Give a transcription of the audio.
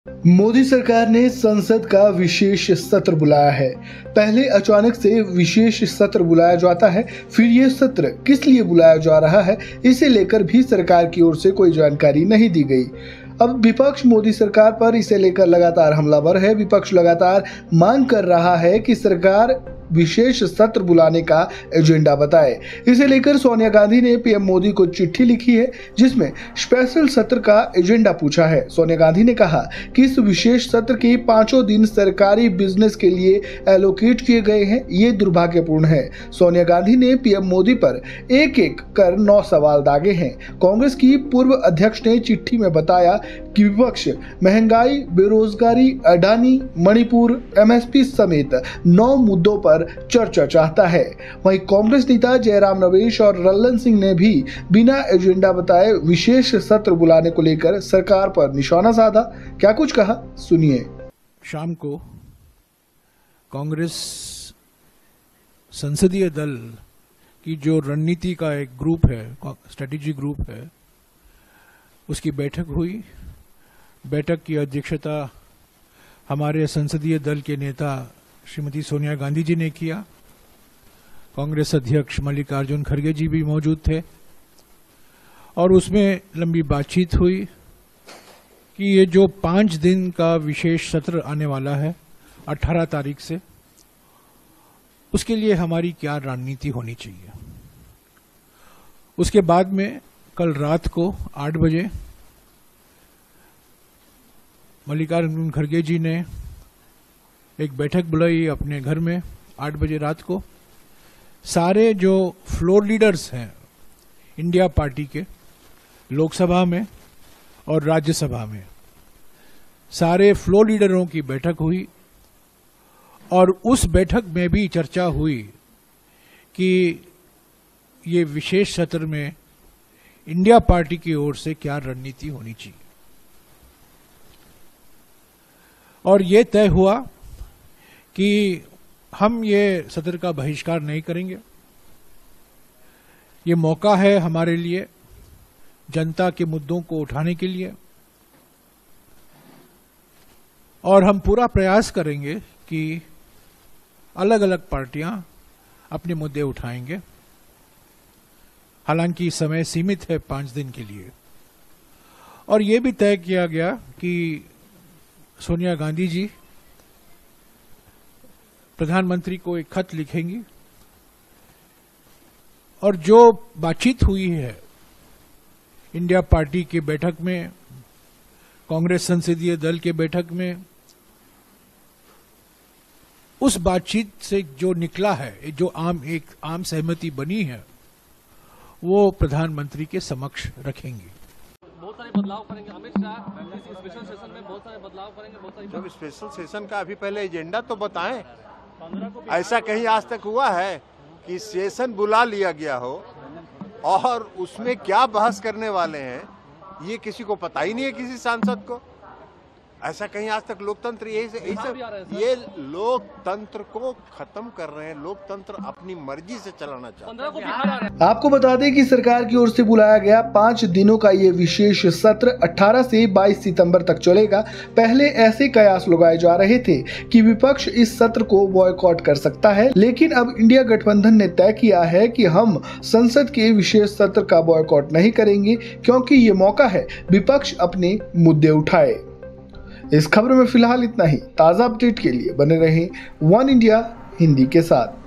मोदी सरकार ने संसद का विशेष सत्र बुलाया है। पहले अचानक से विशेष सत्र बुलाया जाता है, फिर ये सत्र किस लिए बुलाया जा रहा है, इसे लेकर भी सरकार की ओर से कोई जानकारी नहीं दी गई। अब विपक्ष मोदी सरकार पर इसे लेकर लगातार हमलावर है। विपक्ष लगातार मांग कर रहा है कि सरकार विशेष सत्र बुलाने का एजेंडा बताए। इसे लेकर सोनिया गांधी ने पीएम मोदी को चिट्ठी लिखी है, जिसमें स्पेशल सत्र का एजेंडा पूछा है। सोनिया गांधी ने कहा कि इस विशेष सत्र के 5 दिन सरकारी बिजनेस के लिए एलोकेट किए गए हैं, ये दुर्भाग्यपूर्ण है। सोनिया गांधी ने पीएम मोदी पर एक एक कर 9 सवाल दागे हैं। कांग्रेस की पूर्व अध्यक्ष ने चिट्ठी में बताया कि विपक्ष महंगाई, बेरोजगारी, अडानी, मणिपुर, एमएसपी समेत 9 मुद्दों पर चर्चा चाहता है। वहीं कांग्रेस नेता जयराम रमेश और लल्लन सिंह ने भी बिना एजेंडा बताए विशेष सत्र बुलाने को लेकर सरकार पर निशाना साधा। क्या कुछ कहा, सुनिए। शाम को कांग्रेस संसदीय दल की जो रणनीति का एक ग्रुप है, स्ट्रेटेजी ग्रुप है, उसकी बैठक हुई। बैठक की अध्यक्षता हमारे संसदीय दल के नेता श्रीमती सोनिया गांधी जी ने किया। कांग्रेस अध्यक्ष मल्लिकार्जुन खड़गे जी भी मौजूद थे और उसमें लंबी बातचीत हुई कि ये जो 5 दिन का विशेष सत्र आने वाला है 18 तारीख से, उसके लिए हमारी क्या रणनीति होनी चाहिए। उसके बाद में कल रात को 8 बजे मल्लिकार्जुन खड़गे जी ने एक बैठक बुलाई अपने घर में 8 बजे रात को। सारे जो फ्लोर लीडर्स हैं इंडिया पार्टी के, लोकसभा में और राज्यसभा में, सारे फ्लोर लीडरों की बैठक हुई और उस बैठक में भी चर्चा हुई कि ये विशेष सत्र में इंडिया पार्टी की ओर से क्या रणनीति होनी चाहिए। और ये तय हुआ कि हम ये सत्र का बहिष्कार नहीं करेंगे। ये मौका है हमारे लिए जनता के मुद्दों को उठाने के लिए, और हम पूरा प्रयास करेंगे कि अलग अलग पार्टियां अपने मुद्दे उठाएंगे। हालांकि समय सीमित है 5 दिन के लिए। और ये भी तय किया गया कि सोनिया गांधी जी प्रधानमंत्री को एक खत लिखेंगी और जो बातचीत हुई है इंडिया पार्टी की बैठक में, कांग्रेस संसदीय दल के बैठक में, उस बातचीत से जो निकला है, जो एक आम सहमति बनी है, वो प्रधानमंत्री के समक्ष रखेंगे। बहुत सारे बदलाव करेंगे अमित शाह इस स्पेशल सेशन में, बहुत सारे बदलाव करेंगे, बहुत सारी। जब स्पेशल सेशन का अभी पहले एजेंडा तो बताएं। ऐसा कहीं आज तक हुआ है कि सेशन बुला लिया गया हो और उसमें क्या बहस करने वाले हैं ये किसी को पता ही नहीं है, किसी सांसद को। ऐसा कहीं आज तक लोकतंत्र ये लोकतंत्र को खत्म कर रहे हैं। लोकतंत्र अपनी मर्जी से चलाना चाहते हैं। आपको बता दें कि सरकार की ओर से बुलाया गया 5 दिनों का ये विशेष सत्र 18 से 22 सितंबर तक चलेगा। पहले ऐसे कयास लगाए जा रहे थे कि विपक्ष इस सत्र को बॉयकॉट कर सकता है, लेकिन अब इंडिया गठबंधन ने तय किया है कि हम संसद के विशेष सत्र का बॉयकॉट नहीं करेंगे, क्योंकि ये मौका है विपक्ष अपने मुद्दे उठाए। इस खबर में फिलहाल इतना ही। ताज़ा अपडेट के लिए बने रहें वन इंडिया हिंदी के साथ।